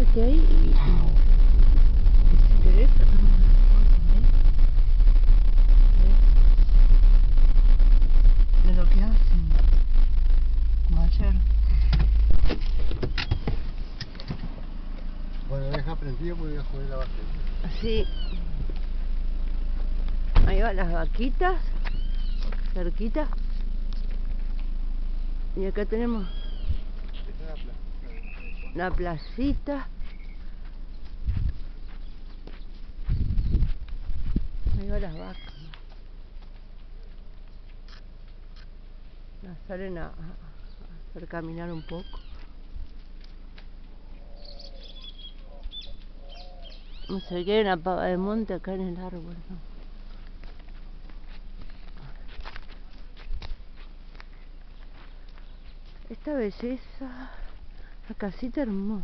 quédate ahí y si querés de lo que hacen, como ayer. Bueno, deja prendido porque voy a subir la batería. Sí. Ahí van las vaquitas, cerquita. Y acá tenemos la placita. Ahí van las vacas. Las salen a hacer caminar un poco. No sé qué hay una pava de monte acá en el árbol, ¿no? Esta belleza, la casita hermosa.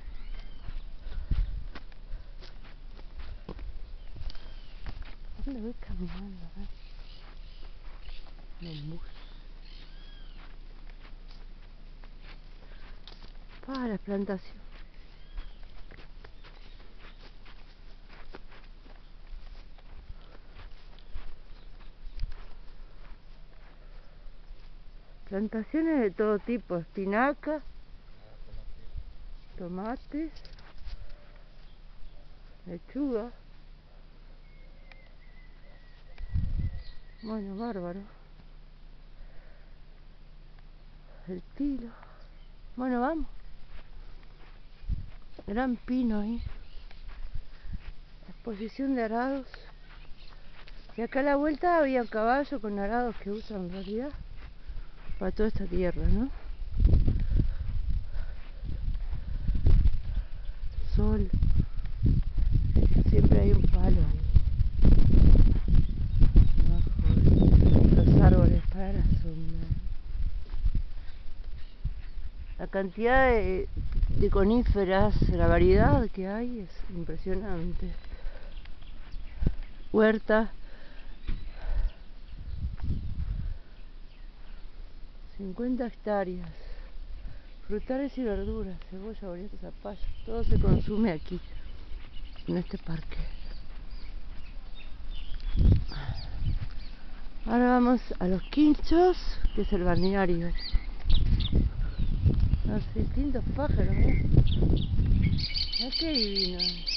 ¿Dónde voy caminando? En bus. Para la plantación. Plantaciones de todo tipo, espinaca, tomates, lechuga. Bueno, bárbaro. El tilo. Bueno, vamos. Gran pino ahí. Exposición de arados. Y acá a la vuelta había caballos con arados que usan en realidad para toda esta tierra, ¿no? Sol. Siempre hay un palo ahí. Los árboles para la sombra. La cantidad de coníferas, la variedad que hay es impresionante. Huerta. 50 hectáreas. Frutales y verduras, cebolla, boniato, zapallo. Todo se consume aquí, en este parque. Ahora vamos a los Quinchos, que es el balneario. No sé, distintos pájaros, ¿eh? Mirá qué divino.